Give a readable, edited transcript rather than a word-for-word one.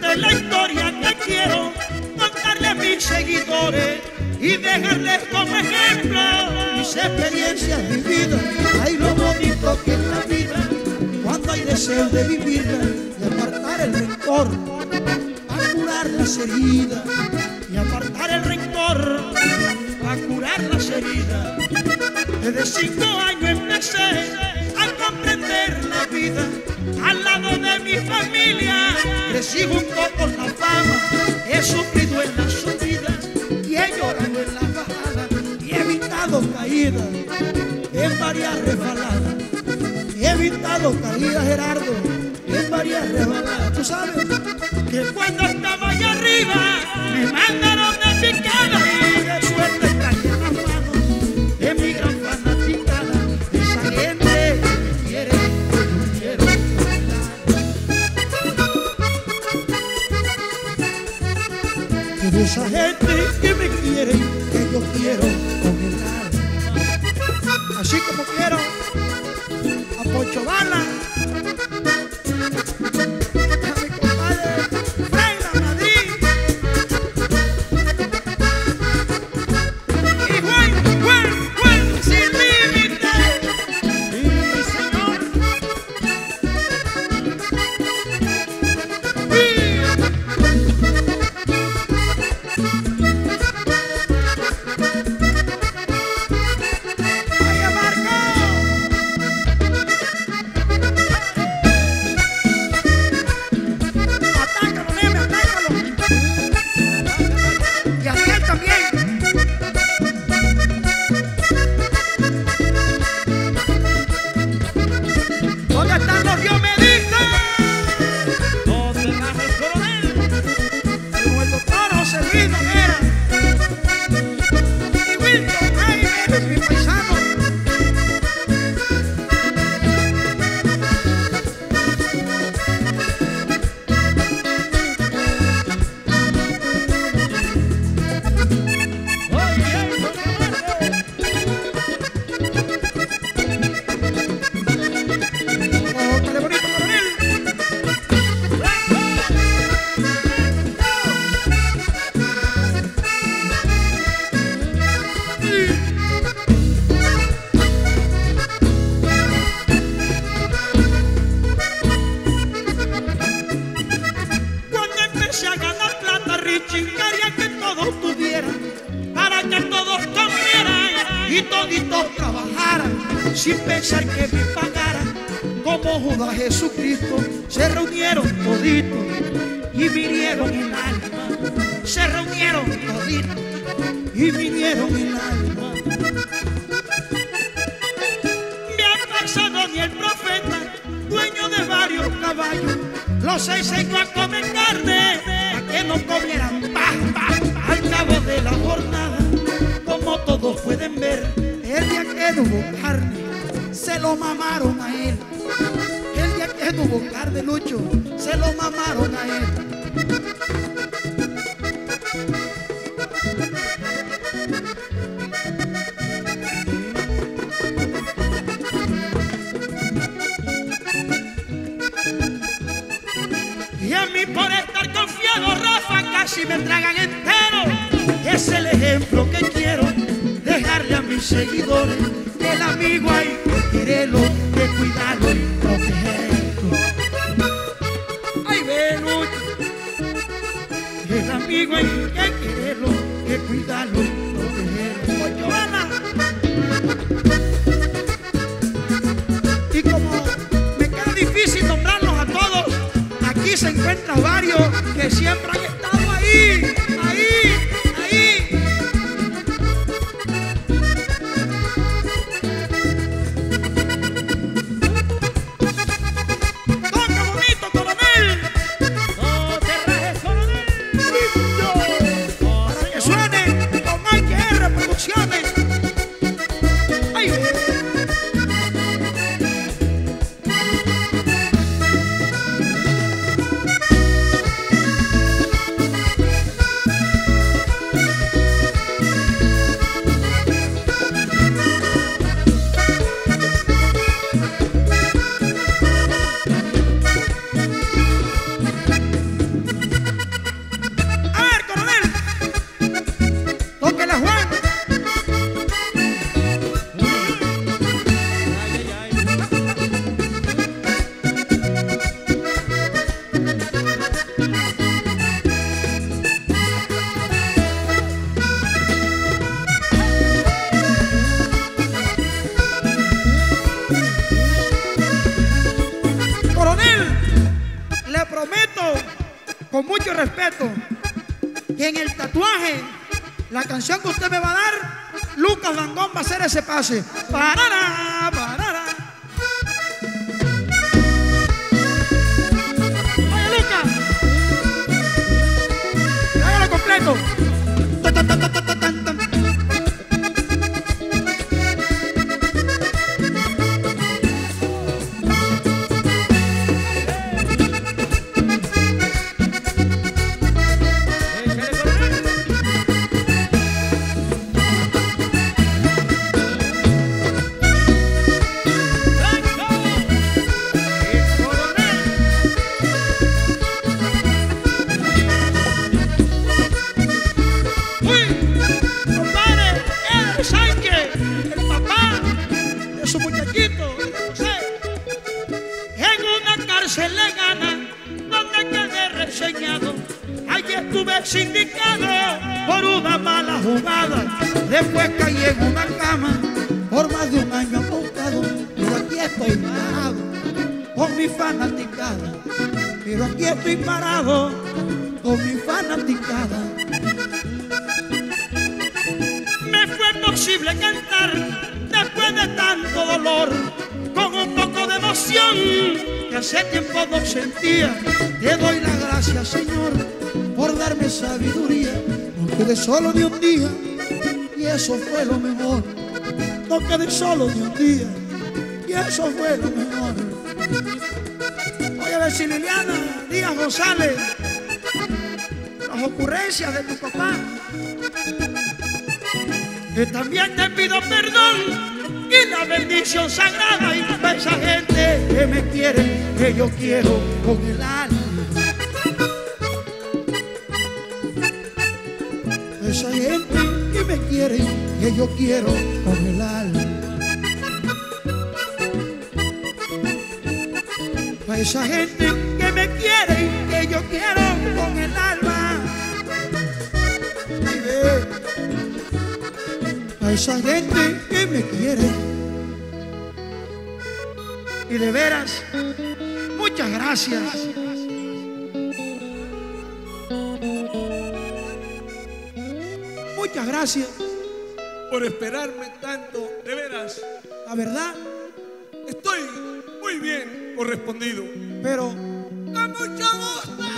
Esta es la historia que quiero contarle a mis seguidores y dejarles como ejemplo mis experiencias vividas. Ay, lo bonito que es la vida cuando hay deseo de vivirla y apartar el rencor, a curar las heridas y apartar el rencor, a curar las heridas. Desde 5 años empecé a comprender la vida al lado de mi familia. Crecí junto con la fama, he sufrido en las subidas y he llorado en las bajadas y he evitado caídas en varias resbaladas. He evitado caídas, Gerardo, en varias resbaladas. Tú sabes que cuando estaba allá arriba me mandaron de picada y de suerte traje las manos en mi gran fanaticada. Esa gente que me quiere, que yo quiero bailar. Que de esa gente que me quiere, que yo quiero con el alma. Así como quiero a Pocho Bala, a mi compadre Freira Madrid y Juan sin límite. Sí, señor. Vaya Marco. Atácalo, nene, atácalo. Y a aquel también. ¿Dónde están los biomedistas? ¿Dónde está el coronel? Como el doctor José Luis Noguera. Y Wilton Jaime, mi paisano. Dale bonito, coronel. Cuando empecé a ganar plata, Richie quería que todos tuvieran, para que todos comieran y toditos trabajaran, sin pensar que me pagaran. Como Judas Jesucristo, se reunieron toditos y vinieron el alma. Se reunieron toditos y vinieron el alma. Me ha pasado ni el profeta, dueño de varios caballos, los enseñó a comer carne, a que no comieran paja. Al cabo de la jornada, como todos pueden ver, el día que no hubo carne, se lo mamaron a él. El día que no hubo carne, Lucho, se lo mamaron a él. Y a mí por estar confiado, Rafa, casi me tragan entero. Es el ejemplo que quiero dejarle a mis seguidores. El amigo hay que quererlo, que cuidarlo y protegerlo. Ay, ve, Lucho. El amigo hay que quererlo, que cuidarlo y protegerlo. Pocho Bala. Y como me queda difícil nombrarlos a todos, aquí se encuentran varios que siempre han estado ahí, ahí. Toca bonito, coronel. No te rajes, coronel. Para que suene con Mike R Producciones. Ay, con mucho respeto, que en el tatuaje, la canción que usted me va a dar, Lucas Dangond va a hacer ese pase. Parará, parará. Oye, Lucas, hágalo completo. Se le gana donde quedé reseñado. Allí estuve sindicado por una mala jugada. Después caí en una cama por más de un año acostado. Pero aquí estoy parado con mi fanaticada. Pero aquí estoy parado con mi fanaticada. Me fue posible cantar después de tanto dolor, con un poco de emoción que hace tiempo no sentía. Te doy las gracias, Señor, por darme sabiduría. No quedé solo de un día y eso fue lo mejor. No quedé solo de un día y eso fue lo mejor. Voy a ver si Liliana Díaz González, las ocurrencias de tu papá. Que también te pido perdón y la bendición sagrada y para esa gente que me quiere, que yo quiero con el alma. Esa gente que me quiere, que yo quiero con el alma. Para esa gente que me quiere, que yo quiero con el alma. A esa gente que me quiere. Y de veras, muchas gracias. Muchas gracias por esperarme tanto, de veras. La verdad, estoy muy bien correspondido. pero con mucho gusto.